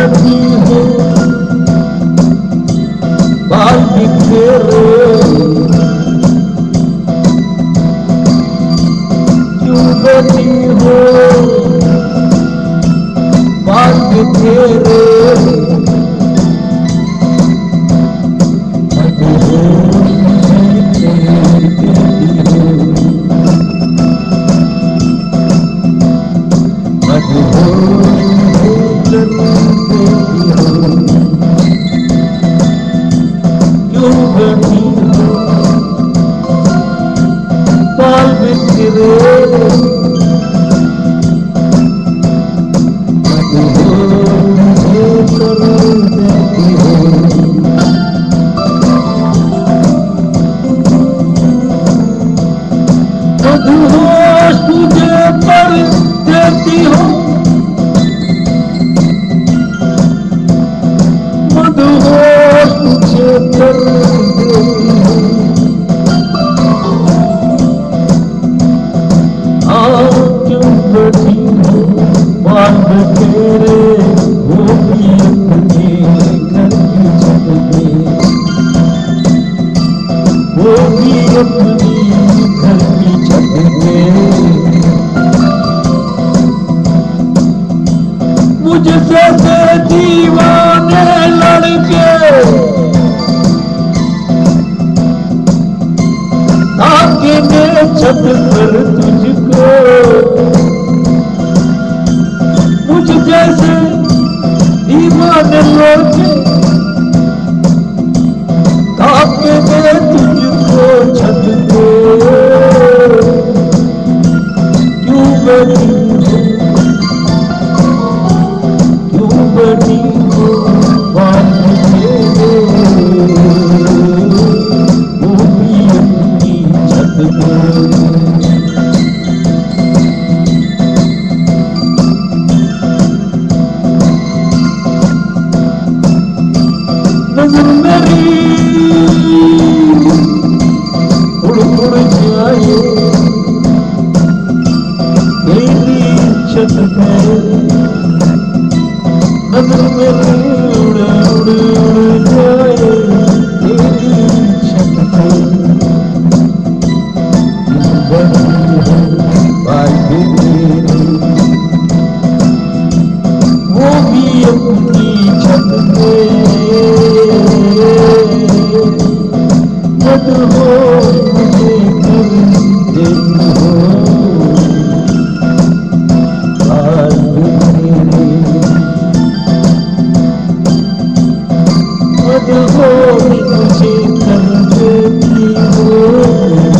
बनी हो बाल बिखेरे, क्यों बनी हो बाल बिखेरे, मधुहोश तुझे पर देती हो, मधुहोश तुझे पर देती हो, आओ क्यों बनी हो बाल बखेरे, वो भी अपने घर की छत पे, वो भी अपनी घर की छत पे, मुझसे से दीवाने लड़के आके ने छत पर तुझको, मुझ जैसे दीवाने लड़के आके ने तुझको छत पे, क्यों बनी हो, क्यों बनी हो बाल बिखेरे, वो भी अपनी छत पे। नज़र मेरी उड़ उड़ जाए तेरी छत पे, नज़र मेरी उड़ उड़ जाए तेरी छत पे, बनी हो बाल बिखेरे, वो भी अपनी छत पे, मधुहोश मुझे कर देती हो बाल बिखेरे, मधुहोश मुझे कर देती हो।